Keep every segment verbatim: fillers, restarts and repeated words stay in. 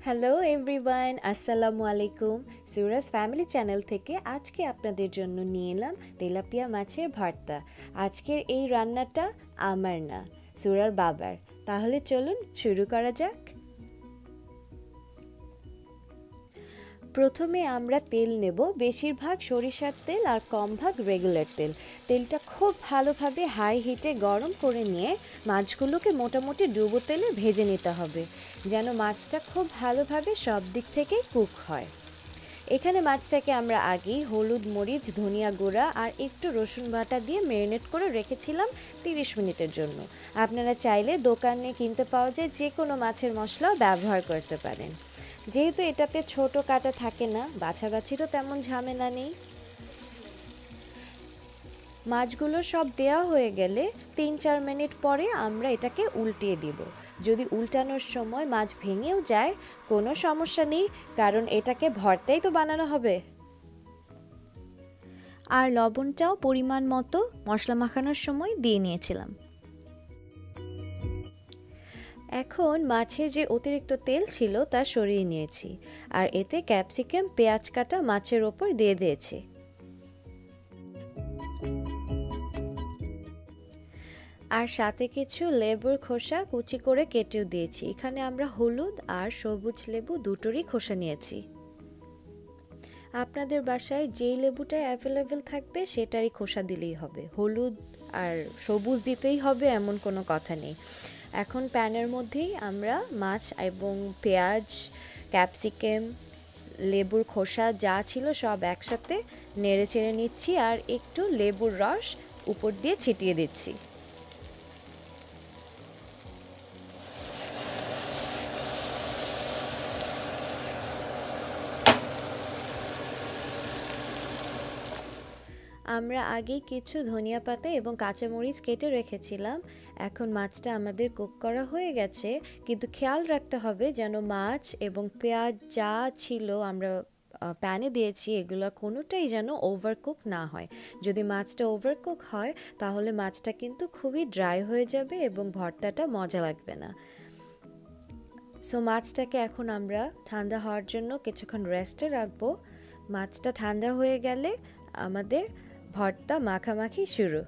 Hello everyone, আসসালামু আলাইকুম। সুরাস family channel থেকে আজকে আপনাদের জন্য নিয়ে এলাম তেলাপিয়া মাছের ভর্তা। আজকের এই রান্নাটা আমার না, সুরার বাবার। তাহলে চলুন শুরু করা যাক। প্রথমে আমরা তেল নেব, বেশিরভাগ সরিষার তেল আর কম ভাগ রেগুলার তেল। তেলটা খুব ভালোভাবে হাই হিটে গরম করে নিয়ে মাছগুলোকে মোটামুটি ডুবো তেলে ভেজে নিতে হবে, যেন মাছটা খুব ভালোভাবে সব দিক থেকে কুক হয়। এখানে মাছটাকে আমরা আগেই হলুদ, মরিচ, ধনিয়া গুঁড়া আর একটু রসুন বাটা দিয়ে ম্যারিনেট করে রেখেছিলাম তিরিশ মিনিটের জন্য। আপনারা চাইলে দোকানে কিনতে পাওয়া যায় যে কোনো মাছের মশলাও ব্যবহার করতে পারেন। যেহেতু এটাতে ছোট কাটা থাকে না, বাছাবাছিরও তেমন ঝামেলা নেই। মাছগুলো সব দেওয়া হয়ে গেলে তিন চার মিনিট পরে আমরা এটাকে উল্টিয়ে দিব। যদি উল্টানোর সময় মাছ ভেঙেও যায় কোনো সমস্যা নেই, কারণ এটাকে ভর্তাই তো বানানো হবে। আর লবণটাও পরিমাণ মতো মশলা মাখানোর সময় দিয়ে নিয়েছিলাম। এখন মাছের যে অতিরিক্ত তেল ছিল তা সরিয়ে নিয়েছি, আর এতে ক্যাপসিকাম, পেঁয়াজ কাটা মাছের ওপর দিয়ে দিয়েছি। আর সাথে কিছু লেবুর খোসা কুচি করে কেটেও দিয়েছি। এখানে আমরা হলুদ আর সবুজ লেবু দুটোরই খোসা নিয়েছি। আপনাদের বাসায় যেই লেবুটাই অ্যাভেলেবেল থাকবে সেটারই খোসা দিলেই হবে। হলুদ আর সবুজ দিতেই হবে এমন কোনো কথা নেই। এখন প্যানের মধ্যেই আমরা মাছ এবং পেঁয়াজ, ক্যাপসিকাম, লেবুর খোসা যা ছিল সব একসাথে নেড়ে চেড়ে নিচ্ছি, আর একটু লেবুর রস উপর দিয়ে ছিটিয়ে দিচ্ছি। আমরা আগেই কিছু ধনিয়া পাতা এবং কাঁচামরিচ কেটে রেখেছিলাম। এখন মাছটা আমাদের কুক করা হয়ে গেছে, কিন্তু খেয়াল রাখতে হবে যেন মাছ এবং পেঁয়াজ যা ছিল আমরা প্যানে দিয়েছি এগুলো কোনোটাই যেন ওভারকুক না হয়। যদি মাছটা ওভারকুক হয় তাহলে মাছটা কিন্তু খুবই ড্রাই হয়ে যাবে এবং ভর্তাটা মজা লাগবে না। সো মাছটাকে এখন আমরা ঠান্ডা হওয়ার জন্য কিছুক্ষণ রেস্টে রাখবো। মাছটা ঠান্ডা হয়ে গেলে আমাদের ভর্তা মাখামাখি শুরু।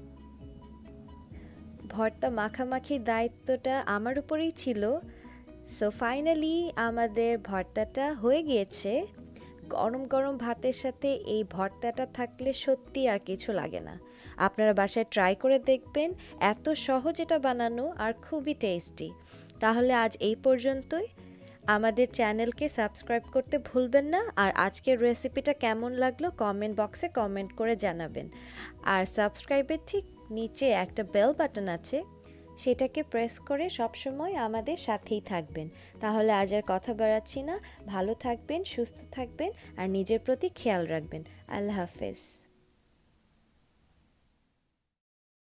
ভর্তা মাখামাখির দায়িত্বটা আমার উপরেই ছিল। সো ফাইনালি আমাদের ভর্তাটা হয়ে গিয়েছে। গরম গরম ভাতের সাথে এই ভর্তাটা থাকলে সত্যি আর কিছু লাগে না। আপনারা বাসায় ট্রাই করে দেখবেন, এত সহজ এটা বানানো আর খুবই টেস্টি। তাহলে আজ এই পর্যন্তই। আমাদের চ্যানেলকে সাবস্ক্রাইব করতে ভুলবেন না, আর আজকের রেসিপিটা কেমন লাগলো কমেন্ট বক্সে কমেন্ট করে জানাবেন। আর সাবস্ক্রাইবের ঠিক নিচে একটা বেল বাটন আছে, সেটাকে প্রেস করে সবসময় আমাদের সাথেই থাকবেন। তাহলে আজ আর কথা বাড়াচ্ছি না, ভালো থাকবেন, সুস্থ থাকবেন আর নিজের প্রতি খেয়াল রাখবেন। আল্লাহ হাফেজ।